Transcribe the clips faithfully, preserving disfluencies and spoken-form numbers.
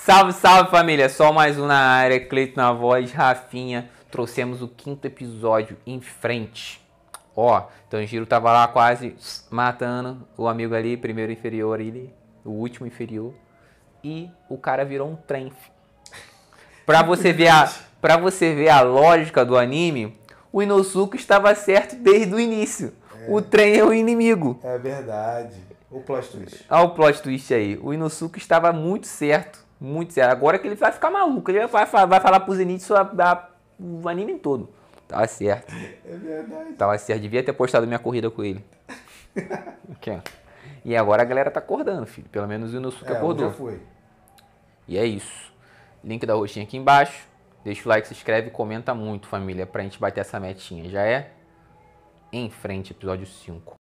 Salve, salve família, só mais um na área, Cleiton na voz, Rafinha, trouxemos o quinto episódio em frente. Ó, Tanjiro tava lá quase matando o amigo ali, primeiro inferior ali, o último inferior, e o cara virou um trem. Pra você ver a, pra você ver a lógica do anime, o Inosuke estava certo desde o início. É. O trem é o inimigo. É verdade. O plot twist. Olha o plot twist aí. O Inosuke estava muito certo. Muito certo. Agora que ele vai ficar maluco. Ele vai, vai falar pro Zenitsu o anime todo. Tava certo. É verdade. Tava certo. Devia ter postado minha corrida com ele. Aqui, ó. E agora a galera tá acordando, filho. Pelo menos o Inosuke é, acordou. Já foi. E é isso. Link da roxinha aqui embaixo. Deixa o like, se inscreve e comenta muito, família. Pra gente bater essa metinha. Já é? Em frente, episódio cinco.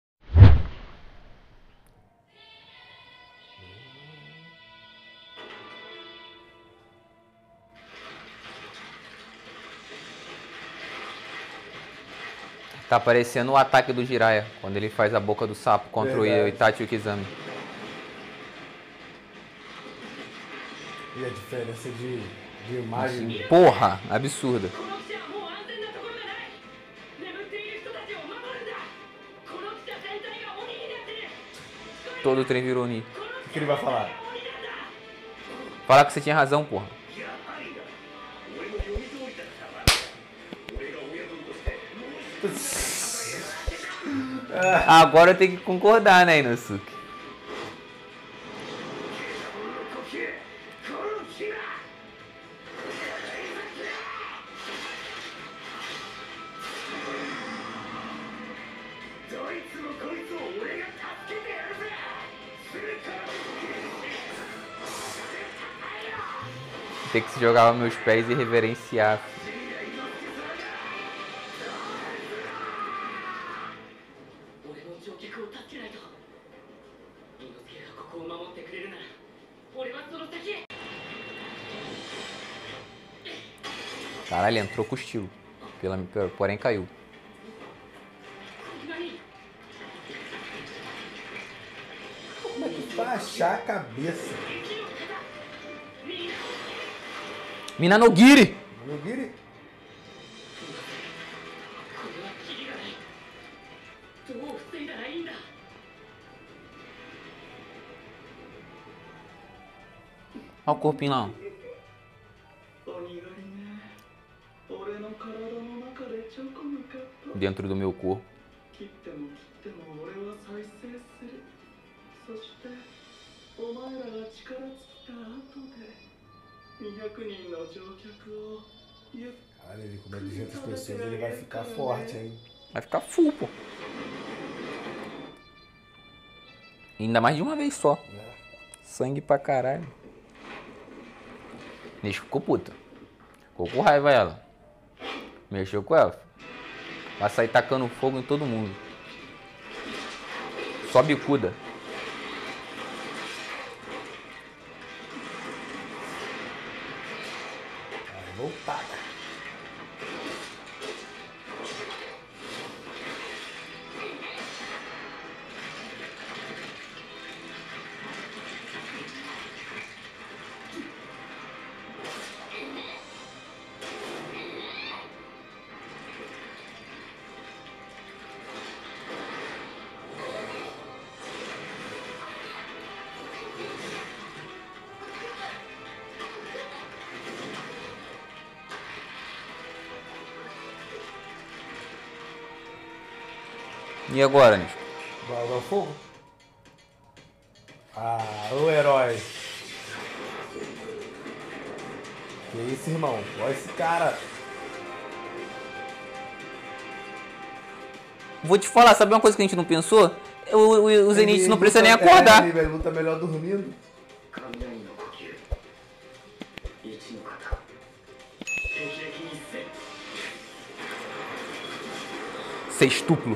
Tá parecendo o ataque do Jiraiya, quando ele faz a boca do sapo contra Verdade. o Itachi Ukizami. E a diferença de, de imagem... Porra, absurda. Todo o trem virou Oni. O que ele vai falar? Falar que você tinha razão, porra. Agora eu tenho que concordar, né, Inosuke? Tem que se jogar aos meus pés e reverenciar. Caralho, entrou com estilo. Pela, porém caiu. Como é que vai achar a cabeça? Minanogiri! Minanogiri? Olha o corpinho lá. Dentro do meu corpo. Cara, ele com duzentas pessoas, ele vai ficar forte, hein? Vai ficar full, pô. Ainda mais de uma vez só. É. Sangue pra caralho. Nish ficou puta. Ficou com raiva ela. Mexeu com ela. Vai sair tacando fogo em todo mundo. Só bicuda. Voltada. E agora, Nish? Vai ao fogo? Ah, o herói. Que isso, irmão? Olha esse cara. Vou te falar, sabe uma coisa que a gente não pensou? O, o, o Zenitsu não precisa nem acordar. É, ele luta melhor dormindo. Sextuplo.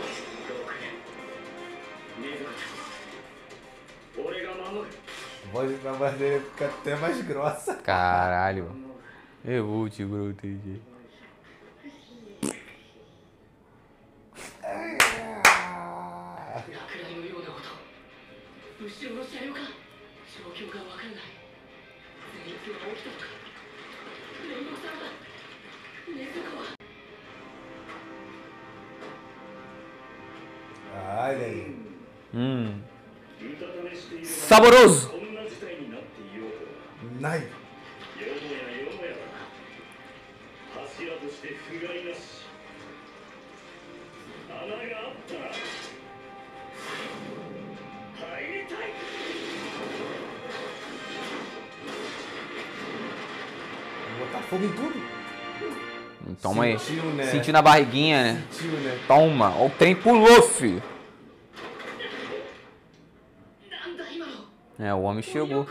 A voz dele fica até mais grossa. Caralho. Eu vou te proteger. Olha aí. Hum. Saboroso. Nai. Vou botar fogo em tudo. Toma aí. Sentiu, né? Sentiu na barriguinha, né? Sentiu, né? Toma. Ó, o trem pulou, filho. É, o homem chegou.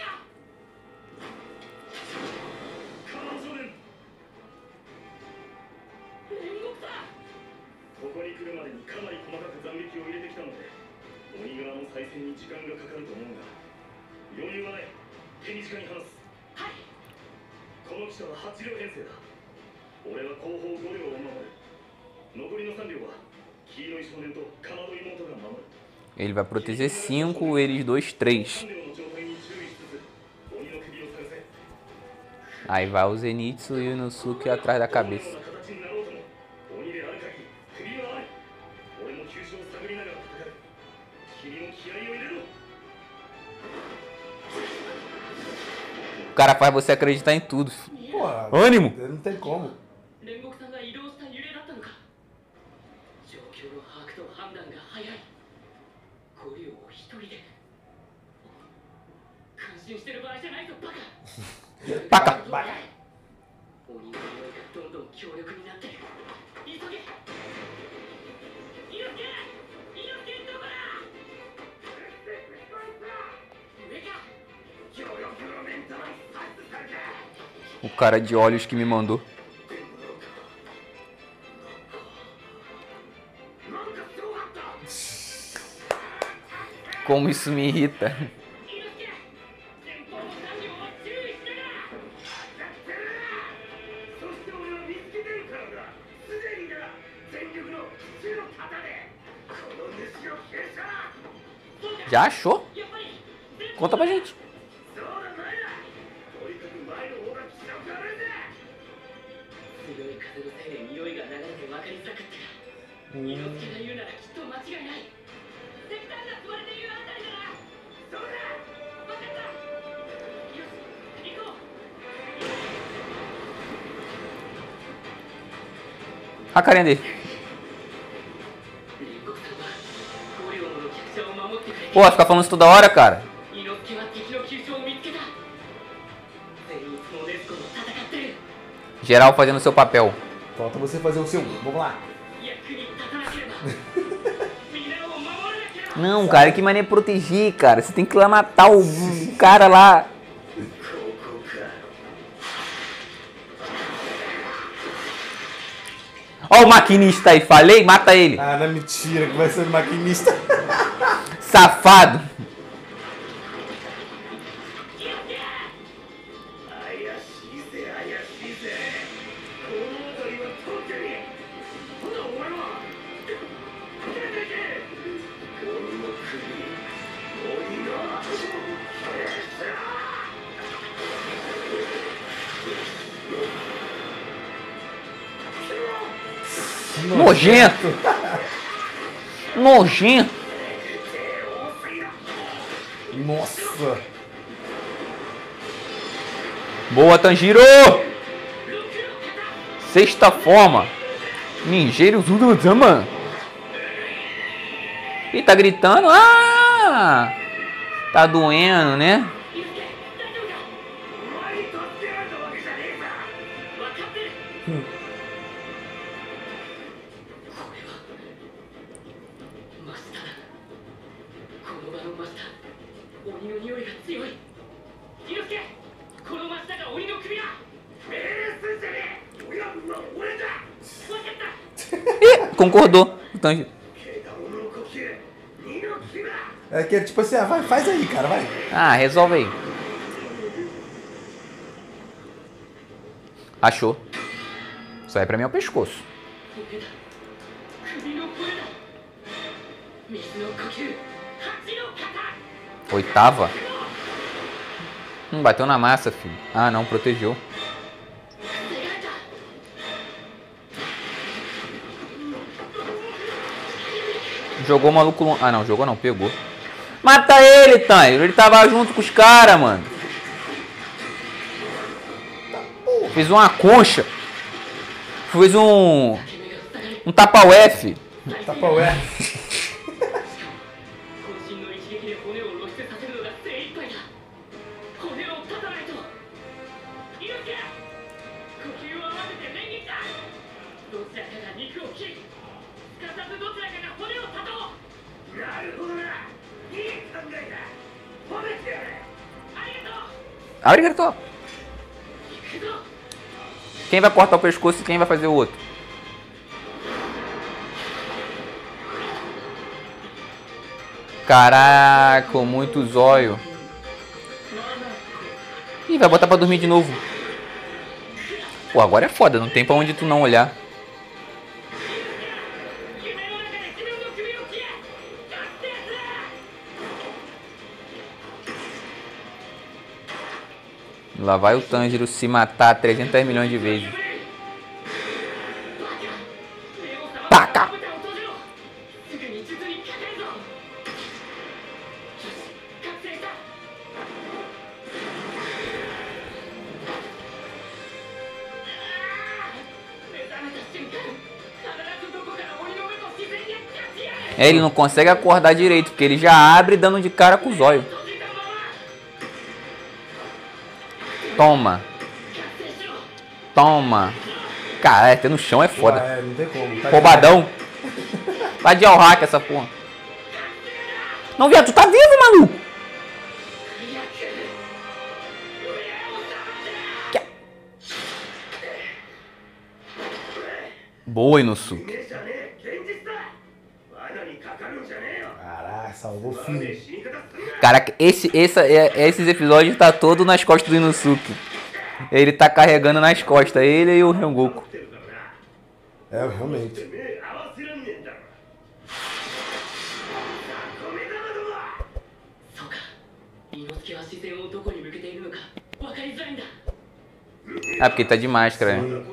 Ele vai proteger cinco, eles dois, três. Aí vai o Zenitsu e o Inosuke atrás da cabeça. O cara faz você acreditar em tudo. Porra, ânimo! Não tem como. Paca! Baca. O cara de olhos que me mandou. Como isso me irrita. Já achou? Conta pra gente. A carinha dele. Pô, fica falando isso toda hora, cara. Geral fazendo o seu papel. Falta você fazer o seu. Vamos lá. Não, cara, que maneira proteger, cara. Você tem que ir lá matar o o cara lá. Ó o maquinista aí, falei, mata ele. Ah, não é mentira que vai ser maquinista. Safado. Nojento. Nojento. Nossa. Boa, Tanjiro. Sexta forma. Ninjeiro Zudozama. Ih, tá gritando. Ah! Tá doendo, né? Hum. Ih, concordou. O Tanjiro. É que é tipo assim, ah, vai, faz aí, cara, vai. Ah, resolve aí. Achou. Isso aí pra mim é o pescoço. Oitava? Hum, bateu na massa, filho. Ah, não, protegeu. Jogou o maluco longe. Ah, não, jogou não, pegou. Mata ele, Tanjiro. Ele tava junto com os caras, mano. Fez uma concha. Fez um... Um tapa-ué, fi. Tapa-ué. Arigato. Quem vai cortar o pescoço e quem vai fazer o outro? Caraca, muito zóio. Ih, vai botar pra dormir de novo. Pô, agora é foda, não tem pra onde tu não olhar. Lá vai o Tanjiro se matar trezentos milhões de vezes. Taca! É, ele não consegue acordar direito, porque ele já abre dando de cara com o zóio. Toma. Toma. Cara, até no chão é foda. Ah, é, não tem como. Tá roubadão. Vai de all-hack essa porra. Não, viado, tu tá vivo, maluco. Boa, Inosuke. Caraca, salvou o filho. Caraca, esse, esse, esses episódios tá todo nas costas do Inosuke. Ele tá carregando nas costas, ele e o Rengoku. É, realmente. Ah, porque ele tá de máscara, né?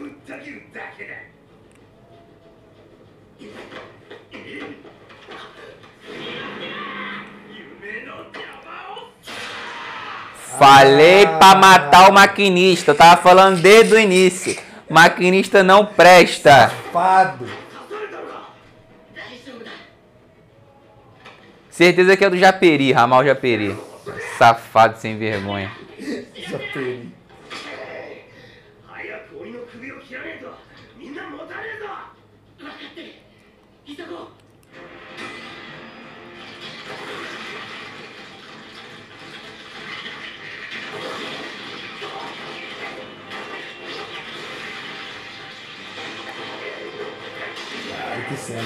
Falei pra matar o maquinista. Eu tava falando desde o início. Maquinista não presta. Safado. Certeza que é do Japeri, ramal Japeri. Safado sem vergonha. Japeri. Caralho, que cena.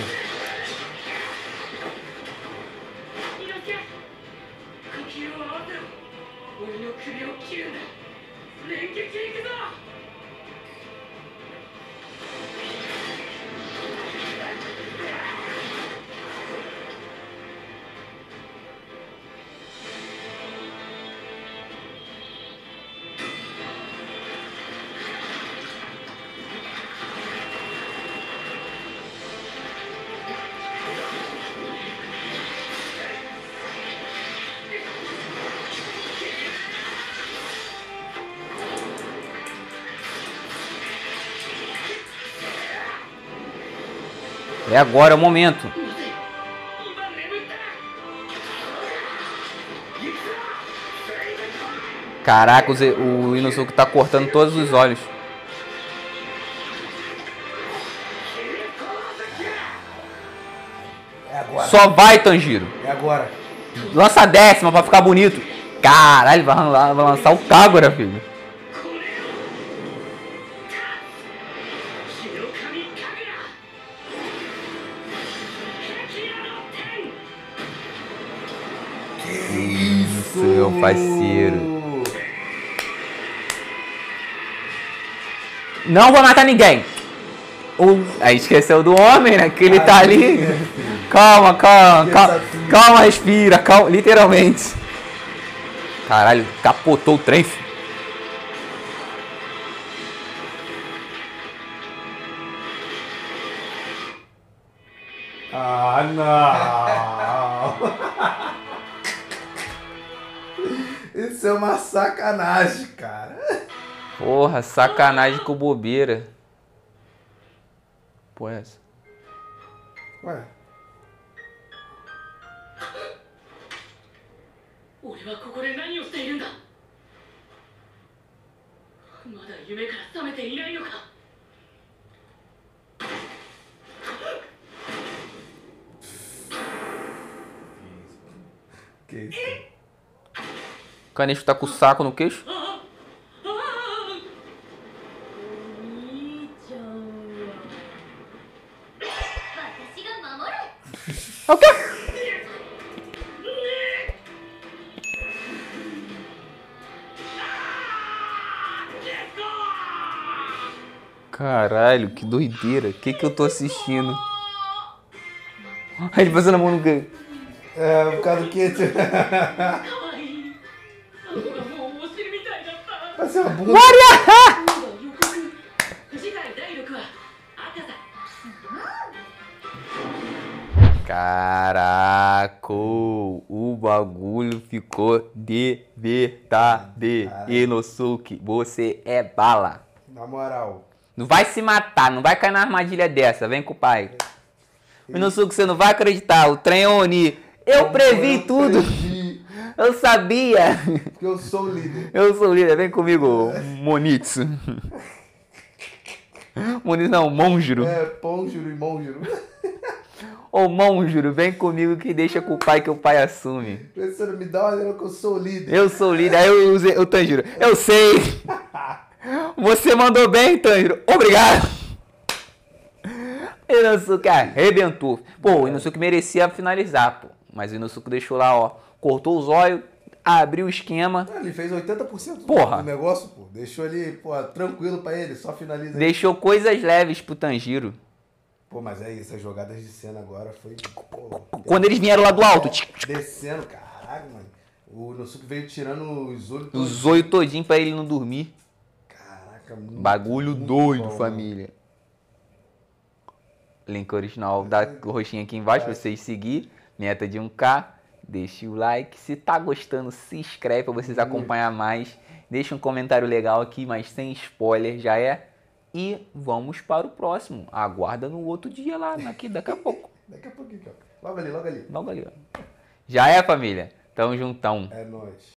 É agora o momento. Caraca, o Inosuke tá cortando todos os olhos. É agora. Só vai, Tanjiro. É agora. Lança a décima pra ficar bonito. Caralho, vai, vai lançar o Kagura, filho. Isso, meu parceiro. Não vou matar ninguém. Uh, aí esqueceu do homem, né? Que ele tá ali. Calma, calma, calma, calma, respira, calma, literalmente. Caralho, capotou o trem, filho. Ah, não! Isso é uma sacanagem, cara. Porra, sacanagem com bobeira. Pô, é essa? Ué? 俺はここで何をしているんだ。まだ夢から覚めていないのか。 Que isso? Canecho tá com o saco no queixo? 兄ちゃんは私が守る。 É o quê? Caralho, que doideira. O que que eu tô assistindo? Ele passando a mão no quê? É, por causa do que? 可愛い。顎がもうお尻みたいだった。 Vai ser uma bunda. マリ予告。次回だいろくわ。赤座。 Caraca, o bagulho ficou de verdade. Inosuke, você é bala. Na moral. Não vai se matar, não vai cair na armadilha dessa. Vem com o pai. Inosuke, você não vai acreditar. O trem é Oni. Eu previ eu tudo. Previ, Eu sabia. porque eu sou o líder. Eu sou o líder. Vem comigo, Monitsu. Monitsu não, Monjuro. É, Ponjuro e Monjuro. Ô, Monjuro, vem comigo que deixa com o pai que o pai assume. Pensando, me dá uma olhada que eu sou o líder. Eu sou o líder. Aí eu usei o Tanjiro. Eu sei. Você mandou bem, Tanjiro. Obrigado. Inosuke arrebentou. Pô, o Inosuke merecia finalizar, pô. Mas o Inosuke deixou lá, ó. Cortou os olhos, abriu o esquema. Ele fez oitenta por cento Porra. do negócio, pô. Deixou ele, pô, tranquilo pra ele, só finaliza aí. Deixou coisas leves pro Tanjiro. Pô, mas é isso, as jogadas de cena agora foi. Pô, Quando eles vieram lá do alto. descendo, caralho, mano. O Inosuke veio tirando os olhos. Os olhos todinho pra ele não dormir. Caraca, muito. Bagulho muito doido, bom, família. Link original da roxinha aqui embaixo pra vocês seguir. Meta de um K. Deixa o like. Se tá gostando, se inscreve pra vocês acompanhar mais. Deixa um comentário legal aqui, mas sem spoiler, já é. E vamos para o próximo. Aguarda no outro dia lá, aqui, daqui a pouco. Daqui a pouquinho, ó. Logo ali, logo ali. Logo ali, ó. Já é, família? Tamo juntão. É nóis.